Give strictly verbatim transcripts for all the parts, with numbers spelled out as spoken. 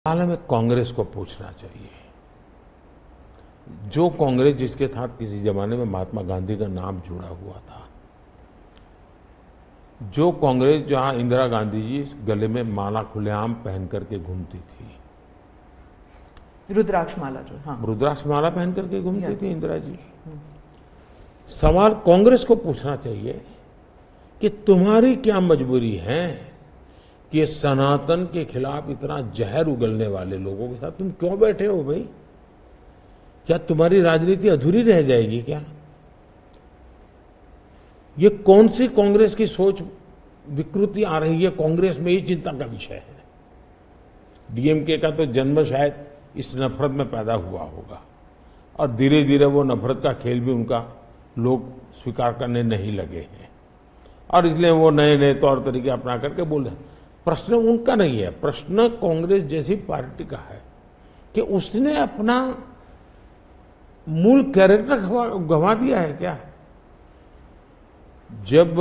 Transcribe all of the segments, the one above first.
सवाल हमें कांग्रेस को पूछना चाहिए। जो कांग्रेस जिसके साथ किसी जमाने में महात्मा गांधी का नाम जुड़ा हुआ था, जो कांग्रेस जहां इंदिरा गांधी जी गले में माला खुलेआम पहन करके घूमती थी, रुद्राक्ष माला जो हाँ रुद्राक्ष माला पहन करके घूमती थी इंदिरा जी। सवाल कांग्रेस को पूछना चाहिए कि तुम्हारी क्या मजबूरी है कि सनातन के खिलाफ इतना जहर उगलने वाले लोगों के साथ तुम क्यों बैठे हो भाई? क्या तुम्हारी राजनीति अधूरी रह जाएगी क्या? ये कौन सी कांग्रेस की सोच विकृति आ रही है? कांग्रेस में ये चिंता का विषय है। डीएमके का तो जन्म शायद इस नफरत में पैदा हुआ होगा और धीरे धीरे वो नफरत का खेल भी उनका लोग स्वीकार करने नहीं लगे हैं और इसलिए वो नए नए तौर तरीके अपना करके बोल रहे हैं। प्रश्न उनका नहीं है, प्रश्न कांग्रेस जैसी पार्टी का है कि उसने अपना मूल कैरेक्टर गंवा दिया है क्या? जब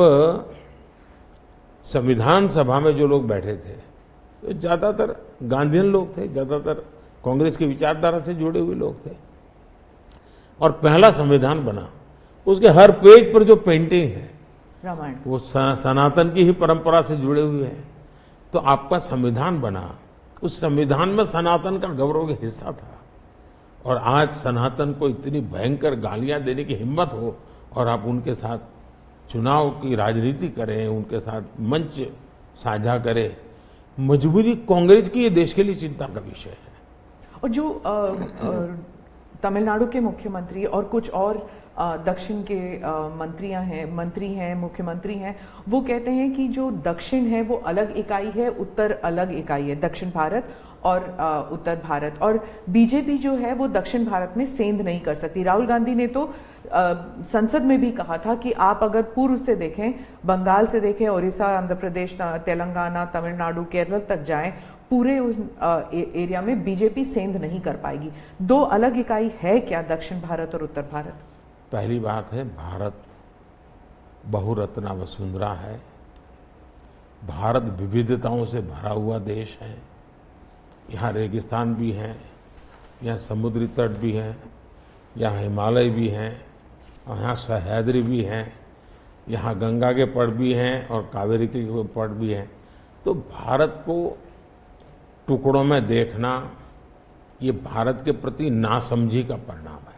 संविधान सभा में जो लोग बैठे थे तो ज्यादातर गांधीयन लोग थे, ज्यादातर कांग्रेस की विचारधारा से जुड़े हुए लोग थे और पहला संविधान बना, उसके हर पेज पर जो पेंटिंग है रामायण वो सनातन की ही परंपरा से जुड़े हुए हैं। तो आपका संविधान बना, उस संविधान में सनातन का गौरव का हिस्सा था और आज सनातन को इतनी भयंकर गालियां देने की हिम्मत हो और आप उनके साथ चुनाव की राजनीति करें, उनके साथ मंच साझा करें। मजबूरी कांग्रेस की ये देश के लिए चिंता का विषय है। और जो तमिलनाडु के मुख्यमंत्री और कुछ और दक्षिण के मंत्रियां हैं मंत्री हैं मुख्यमंत्री हैं, वो कहते हैं कि जो दक्षिण है वो अलग इकाई है, उत्तर अलग इकाई है, दक्षिण भारत और आ, उत्तर भारत, और बीजेपी जो है वो दक्षिण भारत में सेंध नहीं कर सकती। राहुल गांधी ने तो आ, संसद में भी कहा था कि आप अगर पूर्व से देखें, बंगाल से देखें, उड़ीसा, आंध्र प्रदेश, तेलंगाना, तमिलनाडु, केरल तक जाएं, पूरे उस एरिया में बीजेपी सेंध नहीं कर पाएगी। दो अलग इकाई है क्या दक्षिण भारत और उत्तर भारत? पहली बात है, भारत बहुरत्ना वसुंधरा है। भारत विविधताओं से भरा हुआ देश है। यहाँ रेगिस्तान भी है, यहाँ समुद्री तट भी है, यहाँ हिमालय भी हैं और यहाँ सह्याद्री भी हैं, यहाँ गंगा के पट भी हैं और कावेरी के पट भी हैं। तो भारत को टुकड़ों में देखना ये भारत के प्रति नासमझी का परिणाम है।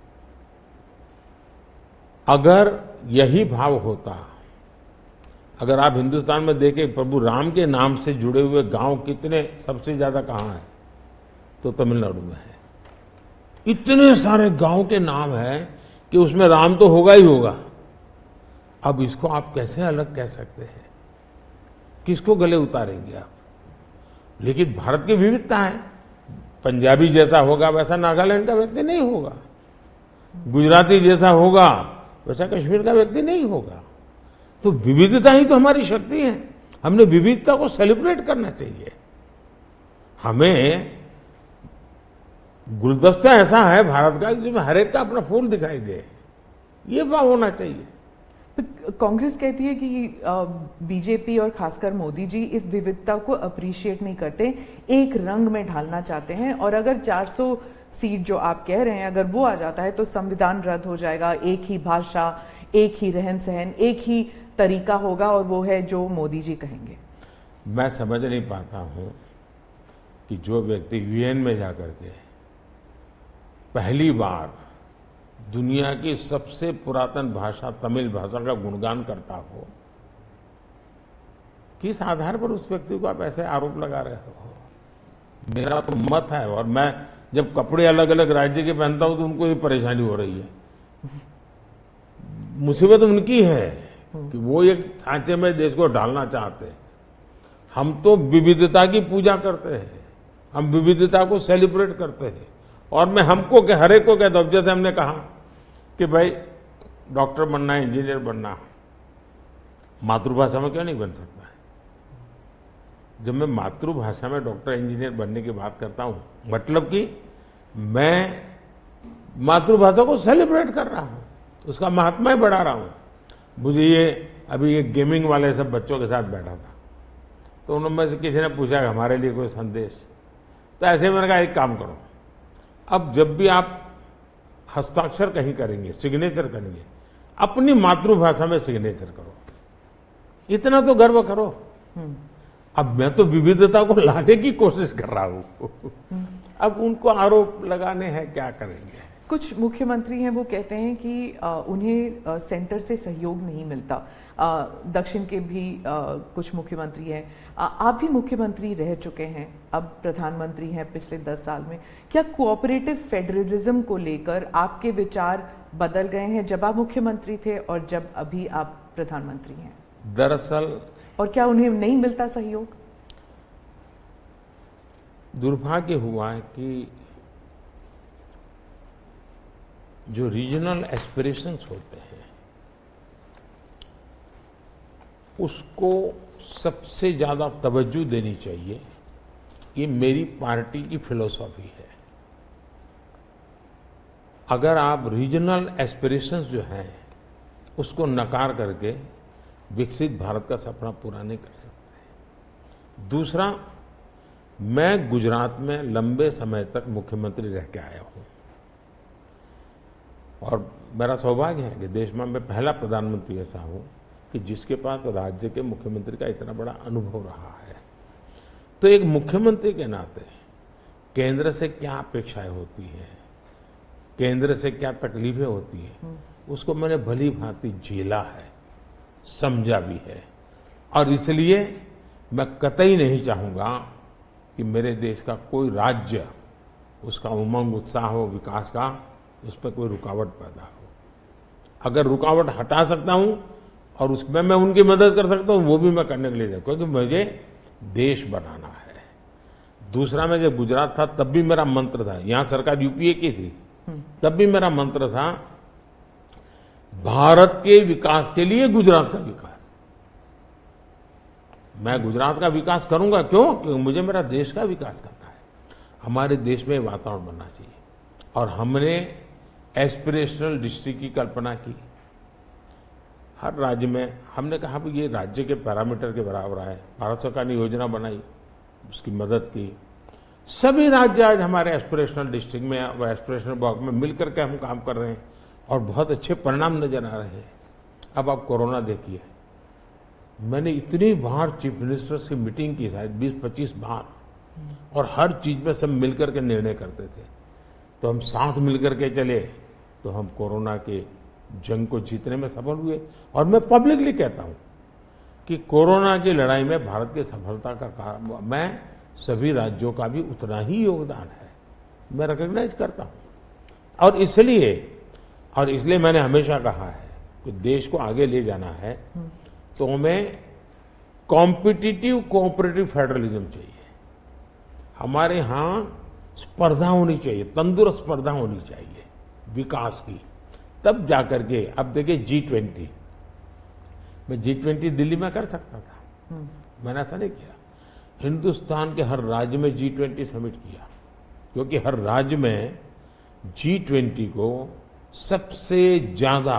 अगर यही भाव होता, अगर आप हिंदुस्तान में देखें प्रभु राम के नाम से जुड़े हुए गांव कितने सबसे ज्यादा कहां है, तो तमिलनाडु में है। इतने सारे गांव के नाम है कि उसमें राम तो होगा ही होगा। अब इसको आप कैसे अलग कह सकते हैं? किसको गले उतारेंगे आप? लेकिन भारत की विविधता है। पंजाबी जैसा होगा वैसा नागालैंड का व्यक्ति नहीं होगा, गुजराती जैसा होगा वैसा कश्मीर का व्यक्ति नहीं होगा। तो विविधता ही तो हमारी शक्ति है। हमने विविधता को सेलिब्रेट करना चाहिए। हमें गुलदस्ता ऐसा है भारत का जिसमें हर एक का अपना फूल दिखाई दे, ये भाव होना चाहिए। कांग्रेस कहती है कि बीजेपी और खासकर मोदी जी इस विविधता को अप्रिशिएट नहीं करते, एक रंग में ढालना चाहते हैं और अगर चार सौ सीट जो आप कह रहे हैं अगर वो आ जाता है तो संविधान रद्द हो जाएगा, एक ही भाषा, एक ही रहन सहन, एक ही तरीका होगा और वो है जो मोदी जी कहेंगे। मैं समझ नहीं पाता हूं कि जो व्यक्ति यूएन में जाकर के पहली बार दुनिया की सबसे पुरातन भाषा तमिल भाषा का गुणगान करता हो, किस आधार पर उस व्यक्ति को आप ऐसे आरोप लगा रहे हो? मेरा तो मत है, और मैं जब कपड़े अलग अलग राज्य के पहनता हूं तो उनको ये परेशानी हो रही है। मुसीबत उनकी है कि वो एक सांचे में देश को डालना चाहते हैं। हम तो विविधता की पूजा करते हैं, हम विविधता को सेलिब्रेट करते हैं। और मैं हमको के हर एक को कहता हूं, जैसे हमने कहा कि भाई डॉक्टर बनना है, इंजीनियर बनना है, मातृभाषा में क्यों नहीं बन सकता है? जब मैं मातृभाषा में डॉक्टर इंजीनियर बनने की बात करता हूं, मतलब कि मैं मातृभाषा को सेलिब्रेट कर रहा हूं, उसका महात्मा बढ़ा रहा हूं। मुझे ये अभी ये गेमिंग वाले सब बच्चों के साथ बैठा था, तो उन्होंने किसी ने पूछा हमारे लिए कोई संदेश, तो ऐसे मैंने कहा एक काम करो, अब जब भी आप हस्ताक्षर कहीं करेंगे, सिग्नेचर करेंगे, अपनी मातृभाषा में सिग्नेचर करो, इतना तो गर्व करो। अब मैं तो विविधता को लाने की कोशिश कर रहा हूं। अब उनको आरोप लगाने हैं, क्या करेंगे। कुछ मुख्यमंत्री हैं वो कहते हैं कि आ, उन्हें आ, सेंटर से सहयोग नहीं मिलता। आ, दक्षिण के भी आ, कुछ मुख्यमंत्री हैं, आ, आप भी मुख्यमंत्री रह चुके हैं, अब प्रधानमंत्री हैं पिछले दस साल में। क्या कोऑपरेटिव फेडरलिज्म को लेकर आपके विचार बदल गए हैं जब आप मुख्यमंत्री थे और जब अभी आप प्रधानमंत्री हैं? दरअसल, और क्या उन्हें नहीं मिलता सहयोग? दुर्भाग्य हुआ है कि जो रीजनल एस्पिरेशंस होते हैं उसको सबसे ज्यादा तवज्जो देनी चाहिए, ये मेरी पार्टी की फिलॉसफी है। अगर आप रीजनल एस्पिरेशंस जो हैं उसको नकार करके विकसित भारत का सपना पूरा नहीं कर सकते। दूसरा, मैं गुजरात में लंबे समय तक मुख्यमंत्री रह के आया हूं और मेरा सौभाग्य है कि देश में मैं पहला प्रधानमंत्री ऐसा हूं कि जिसके पास राज्य के मुख्यमंत्री का इतना बड़ा अनुभव रहा है। तो एक मुख्यमंत्री के नाते केंद्र से क्या अपेक्षाएं होती हैं, केंद्र से क्या तकलीफें होती हैं, उसको मैंने भली भांति झेला है, समझा भी है। और इसलिए मैं कतई नहीं चाहूंगा कि मेरे देश का कोई राज्य, उसका उमंग उत्साह हो विकास का, उस पर कोई रुकावट पैदा हो। अगर रुकावट हटा सकता हूं और उसमें मैं उनकी मदद कर सकता हूं, वो भी मैं करने के लिए जाऊँ, क्योंकि मुझे देश बनाना है। दूसरा, मैं जब गुजरात था तब भी मेरा मंत्र था, यहां सरकार यूपीए की थी, तब भी मेरा मंत्र था भारत के विकास के लिए गुजरात का विकास। मैं गुजरात का विकास करूंगा, क्यों? क्योंकि मुझे मेरा देश का विकास करना है। हमारे देश में वातावरण बनना चाहिए। और हमने एस्पिरेशनल डिस्ट्रिक्ट की कल्पना की। हर राज्य में हमने कहा कि ये राज्य के पैरामीटर के बराबर है। भारत सरकार ने योजना बनाई, उसकी मदद की। सभी राज्य आज हमारे एस्पिरेशनल डिस्ट्रिक्ट में और एस्पिरेशनल ब्लॉक में मिलकर के हम काम कर रहे हैं और बहुत अच्छे परिणाम नजर आ रहे हैं। अब आप कोरोना देखिए, मैंने इतनी बार चीफ मिनिस्टर से मीटिंग की, शायद बीस पच्चीस बार, और हर चीज में सब मिलकर के निर्णय करते थे। तो हम साथ मिलकर के चले तो हम कोरोना के जंग को जीतने में सफल हुए। और मैं पब्लिकली कहता हूं कि कोरोना की लड़ाई में भारत की सफलता का कारण, मैं सभी राज्यों का भी उतना ही योगदान है, मैं रिकॉग्नाइज करता हूं। और इसलिए और इसलिए मैंने हमेशा कहा है कि देश को आगे ले जाना है तो हमें कॉम्पिटिटिव कोऑपरेटिव फेडरलिज्म चाहिए। हमारे यहां स्पर्धा होनी चाहिए, तंदुरुस्त स्पर्धा होनी चाहिए विकास की, तब जाकर के। अब देखिए जी ट्वेंटी, मैं जी ट्वेंटी दिल्ली में कर सकता था, मैंने ऐसा नहीं किया। हिंदुस्तान के हर राज्य में जी ट्वेंटी समिट किया, क्योंकि हर राज्य में जी ट्वेंटी को सबसे ज्यादा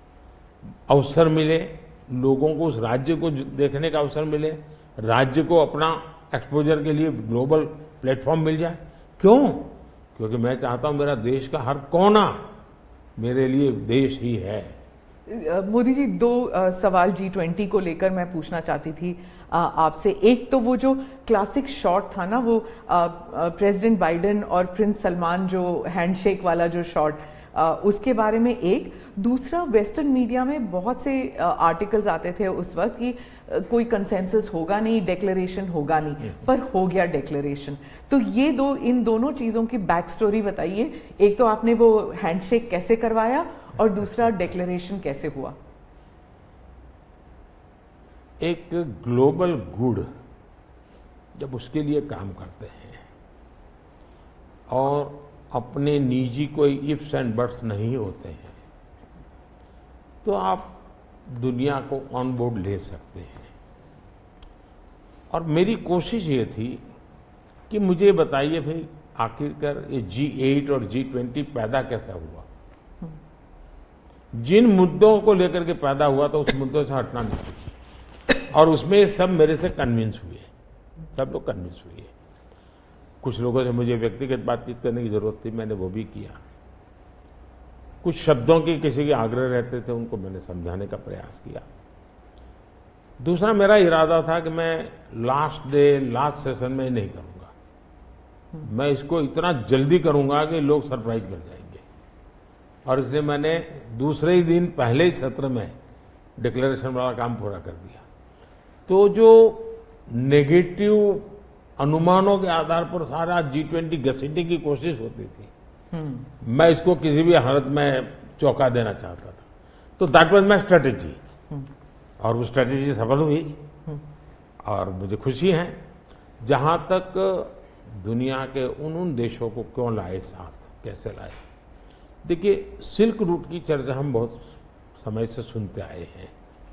अवसर मिले, लोगों को उस राज्य को देखने का अवसर मिले, राज्य को अपना एक्सपोजर के लिए ग्लोबल प्लेटफॉर्म मिल जाए। क्यों? क्योंकि मैं चाहता हूं मेरा देश का हर कोना मेरे लिए देश ही है। मोदी जी, दो आ, सवाल जी ट्वेंटी को लेकर मैं पूछना चाहती थी आपसे। एक तो वो जो क्लासिक शॉट था ना, वो प्रेसिडेंट बाइडेन और प्रिंस सलमान जो हैंडशेक वाला जो शॉट, उसके बारे में एक। दूसरा, वेस्टर्न मीडिया में बहुत से आर्टिकल्स आते थे उस वक्त कि कोई कंसेंसस होगा नहीं, डिक्लेरेशन होगा नहीं, पर हो गया डिक्लेरेशन। तो ये दो, इन दोनों चीजों की बैक स्टोरी बताइए। एक तो आपने वो हैंडशेक कैसे करवाया और दूसरा डिक्लेरेशन कैसे हुआ? एक ग्लोबल गुड जब उसके लिए काम करते हैं और अपने निजी कोई इफ्स एंड बट्स नहीं होते हैं, तो आप दुनिया को ऑन बोर्ड ले सकते हैं। और मेरी कोशिश ये थी कि मुझे बताइए भाई, आखिरकार ये जी एट और जी ट्वेंटी पैदा कैसा हुआ, जिन मुद्दों को लेकर के पैदा हुआ तो उस मुद्दों से हटना नहीं चाहिए। और उसमें सब मेरे से कन्विंस हुए, सब लोग कन्विंस हुए। कुछ लोगों से मुझे व्यक्तिगत बातचीत करने की जरूरत थी, मैंने वो भी किया। कुछ शब्दों की किसी के आग्रह रहते थे, उनको मैंने समझाने का प्रयास किया। दूसरा मेरा इरादा था कि मैं लास्ट डे लास्ट सेशन में नहीं करूंगा, मैं इसको इतना जल्दी करूंगा कि लोग सरप्राइज कर जाएंगे। और इसलिए मैंने दूसरे ही दिन पहले ही सत्र में डिक्लेरेशन वाला काम पूरा कर दिया। तो जो नेगेटिव अनुमानों के आधार पर सारा जी ट्वेंटी घसीटने की कोशिश होती थी, मैं इसको किसी भी हालत में चौंका देना चाहता था। तो दैट वाज माय स्ट्रेटेजी, और वो स्ट्रेटेजी सफल हुई। और मुझे खुशी है, जहां तक दुनिया के उन उन देशों को क्यों लाए साथ, कैसे लाए। देखिए, सिल्क रूट की चर्चा हम बहुत समय से सुनते आए हैं।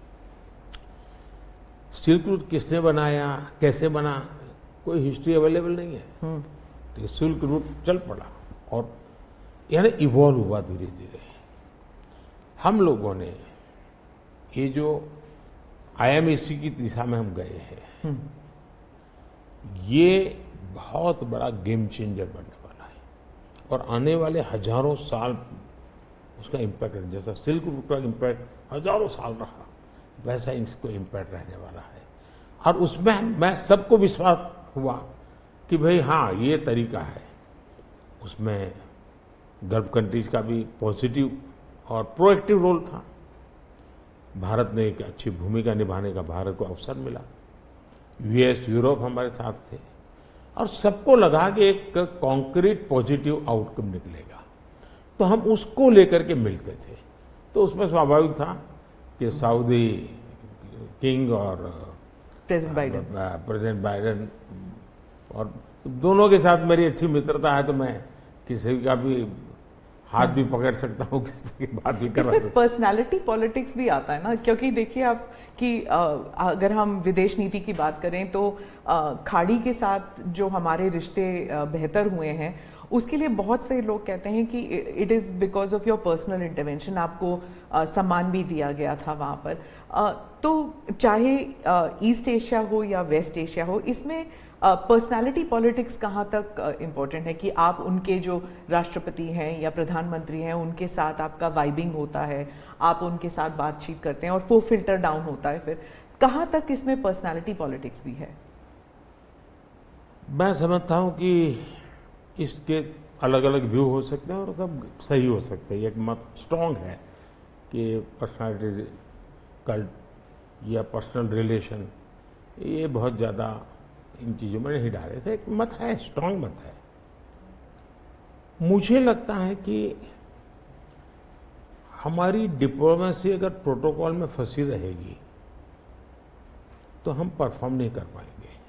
सिल्क रूट किसने बनाया, कैसे बना, कोई हिस्ट्री अवेलेबल नहीं है। तो सिल्क रूट चल पड़ा और यानी इवॉल्व हुआ धीरे धीरे। हम लोगों ने ये जो आईएमएसी की दिशा में हम गए हैं, ये बहुत बड़ा गेम चेंजर बनने वाला है और आने वाले हजारों साल उसका इम्पैक्ट, जैसा सिल्क रूट का इम्पैक्ट हजारों साल रहा, वैसा इसको इम्पैक्ट रहने वाला है। और उसमें मैं सबको विश्वास हुआ कि भाई हाँ, ये तरीका है। उसमें गल्फ कंट्रीज का भी पॉजिटिव और प्रोएक्टिव रोल था। भारत ने एक अच्छी भूमिका निभाने का भारत को अवसर मिला। यूएस, यूरोप हमारे साथ थे और सबको लगा कि एक कॉन्क्रीट पॉजिटिव आउटकम निकलेगा, तो हम उसको लेकर के मिलते थे। तो उसमें स्वाभाविक था कि सऊदी किंग और प्रेसिडेंट बाइडेन प्रेसिडेंट बाइडेन और दोनों के साथ मेरी अच्छी मित्रता है, तो मैं किसी का भी हाथ भी पकड़ सकता हूँ, किसी की बात भी कर सकता हूँ। पर्सनालिटी पॉलिटिक्स भी आता है ना, क्योंकि देखिए आप कि अगर हम विदेश नीति की बात करें तो खाड़ी के साथ जो हमारे रिश्ते बेहतर हुए हैं, उसके लिए बहुत से लोग कहते हैं कि it is because of your personal intervention, आपको सम्मान भी दिया गया था वहाँ पर। तो चाहे ईस्ट एशिया हो या वेस्ट एशिया हो, इसमें पर्सनालिटी पॉलिटिक्स कहाँ तक इम्पोर्टेंट है कि आप उनके जो राष्ट्रपति हैं या प्रधानमंत्री हैं उनके साथ आपका वाइबिंग होता है, आप उनके साथ बातचीत करते हैं और वो फिल्टर डाउन होता है, फिर कहाँ तक इसमें पर्सनालिटी पॉलिटिक्स भी है? मैं समझता हूँ कि इसके अलग अलग व्यू हो सकते हैं और सब सही हो सकते हैं। एक मत स्ट्रांग है कि पर्सनालिटी कल्ट या पर्सनल रिलेशन, ये बहुत ज़्यादा इन चीज़ों में नहीं डाले थे। एक मत है, स्ट्रांग मत है। मुझे लगता है कि हमारी डिप्लोमेसी अगर प्रोटोकॉल में फंसी रहेगी तो हम परफॉर्म नहीं कर पाएंगे।